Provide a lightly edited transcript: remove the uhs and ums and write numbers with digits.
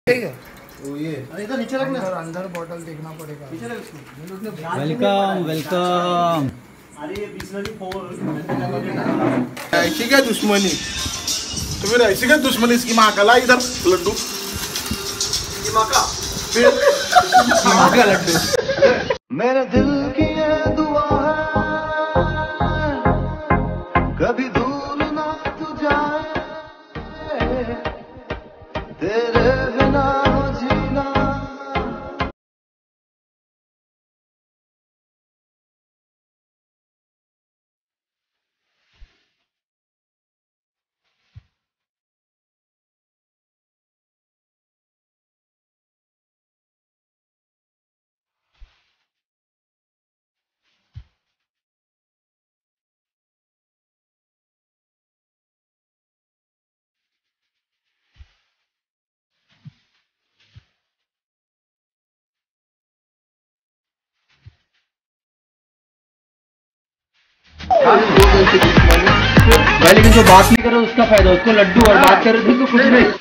ठीक है। वो ये इधर नीचे रखना, अंदर बॉटल देखना पड़ेगा। Welcome welcome. अरे ये बिस्लरी 4 ऐसी क्या दुश्मनी, तो फिर ऐसी क्या दुश्मनी इसकी माँ का। ला इधर लड्डू, इसकी माँ का फिर माँ का लड्डू। मेरे दिल की ये दुआ है कभी दूर ना तू जाए, तेरे बिना हो जीना। भाई लेकिन जो बात नहीं कर रहे उसका फायदा, उसको लड्डू और बात कर रहे थे तो कुछ नहीं।